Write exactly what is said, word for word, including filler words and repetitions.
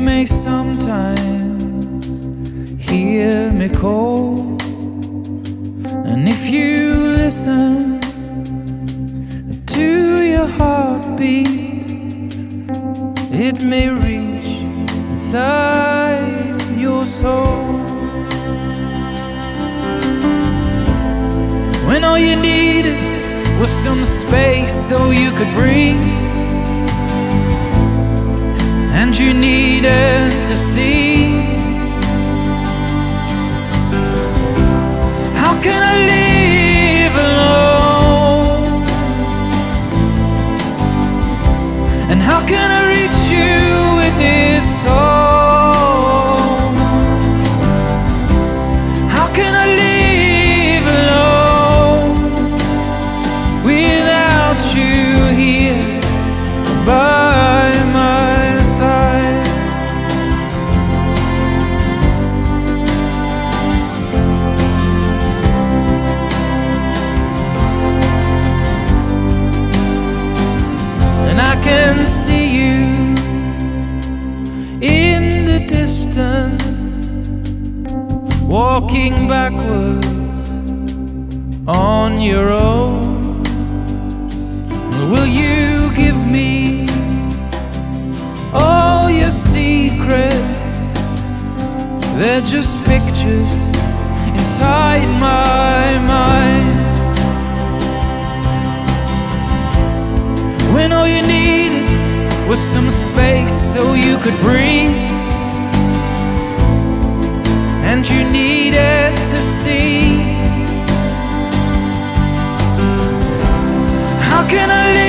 may sometimes hear me call, and if you listen to your heartbeat, it may reach inside your soul. When all you needed was some space so you could breathe, and you needed to see. How can I live alone? And how can I reach you with this song? How can I live alone without you here by my side? And I can see you in the distance, walking backwards on your own. Will you give me all your secrets? They're just pictures inside my mind. When all you needed was some space so you could breathe, and you needed to see. How can I live